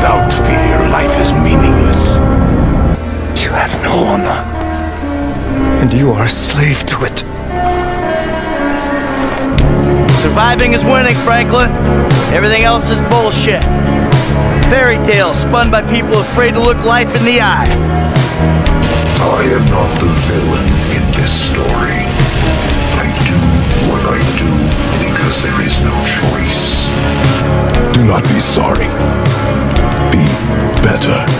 Without fear, life is meaningless. You have no honor, and you are a slave to it. Surviving is winning, Franklin. Everything else is bullshit. Fairy tales spun by people afraid to look life in the eye. I am not the villain in this story. I do what I do because there is no choice. Do not be sorry. Be better.